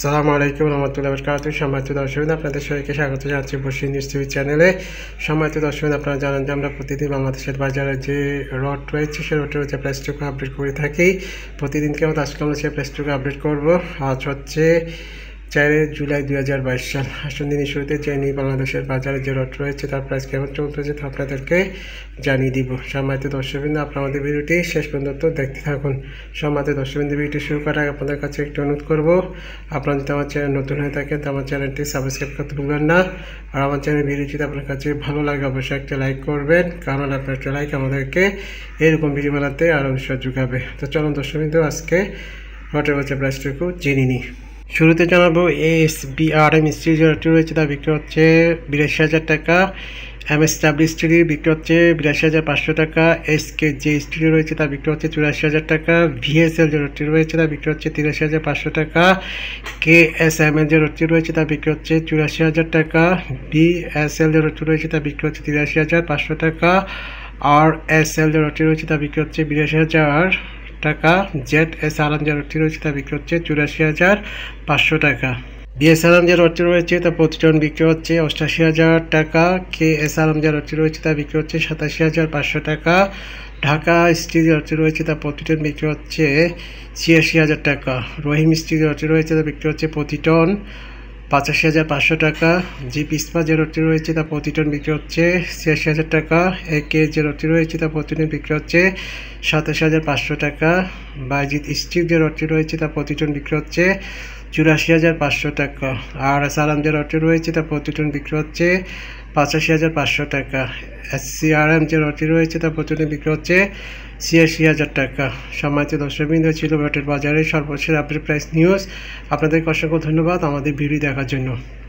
আসসালামু আলাইকুম রহমতুল্লাহি ওয়া বারাকাতুহু। সম্মানিত দর্শক, আপনাদের সবাইকে স্বাগত জানাচ্ছি বসি নিউজ টিভি চ্যানেলে। সম্মানিত দর্শক, আপনারা জানেন যে আমরা প্রতিদিন বাংলাদেশের বাজারে যে রড রয়েছে সেই রডের যে প্রাইসটুকু আপডেট করে থাকি। প্রতিদিনকে মতো আজকে আমরা সেই প্রাইসটুকু আপডেট করব। আজ হচ্ছে 4 জুলাই 2022 সাল। আসুন দিনের শুরুতে জেনে বাংলাদেশের বাজারে যে রড রয়েছে তার প্রাইস কেমন চলতেছে তা আপনাদেরকে জানিয়ে দিব। সম্মানিত দর্শকবৃন্দ, আপনারা আমাদের ভিডিওটি শেষ পর্যন্ত দেখতে থাকুন। সম্মানিত দর্শকবৃন্দ, ভিডিওটি শুরু করার আগে আপনাদের কাছে একটু অনুরোধ করব, আপনারা যদি আমার চ্যানেল নতুন হয়ে থাকেন তো আমার চ্যানেলটি সাবস্ক্রাইব করতে ভুলবেন না। আর আমার চ্যানেল ভিডিও যদি আপনার কাছে ভালো লাগে অবশ্যই একটা লাইক করবেন, কারণ আপনার একটা লাইক আমাদেরকে এরকম ভিডিও বানাতে আরও উৎসাহ যোগাবে। তো চলুন দর্শকবৃন্দ, আজকে রডের বাজার প্রাইসটুকু জেনে নিই। শুরুতে জানাবো SBRM স্টিল যে রডটি রয়েছে তা বিক্রি হচ্ছে 82,000 টাকা। MSW স্টিল বিক্রি হচ্ছে 82,500 টাকা। SKJ স্টিল রয়েছে তা বিক্রি হচ্ছে 84,000 টাকা। VSL যে রডটি রয়েছে তা বিক্রি হচ্ছে 83,500 টাকা। KSML যে রডটি রয়েছে তা বিক্রি হচ্ছে 84,000 টাকা। BSL যে রডটি রয়েছে তা বিক্রি হচ্ছে 83,500 টাকা। RSL যে রডটি রয়েছে তা বিক্রি হচ্ছে 82,000 টাকা। ZSRM যে রডটি রয়েছে তা বিক্রি হচ্ছে 84,500 টাকা। BSRM যে রডটি রয়েছে তা প্রতি টন বিক্রি হচ্ছে 88,000 টাকা। KSRM যে রডটি রয়েছে তা বিক্রি হচ্ছে 87,500 টাকা। ঢাকা স্টিল যে রডটি রয়েছে তা প্রতি টন বিক্রি হচ্ছে 86,000 টাকা। রহিম স্টিল যে রডটি রয়েছে তা বিক্রি হচ্ছে প্রতি টন 85,500 টাকা। জিপ ইস্পাত যে রডটি রয়েছে তা প্রতি টন বিক্রি হচ্ছে 86,000 টাকা। AK যে রডটি রয়েছে তা প্রতি টন বিক্রি হচ্ছে 27,500 টাকা। বাইজিৎ স্টিল যে রডটি রয়েছে তা প্রতি টন বিক্রি হচ্ছে 84,500 টাকা। আর সালাম যে রডটি রয়েছে তা প্রতি টন বিক্রি হচ্ছে 85,500 টাকা। SCRM যে রডটি রয়েছে তা প্রতি টন বিক্রি হচ্ছে 86,000 টাকা। সম্মানিত দর্শকবৃন্দ, ছিল রডের বাজারে সর্বশেষ আপডেট প্রাইস নিউজ। আপনাদেরকে অসংখ্য ধন্যবাদ আমাদের ভিডিও দেখার জন্য।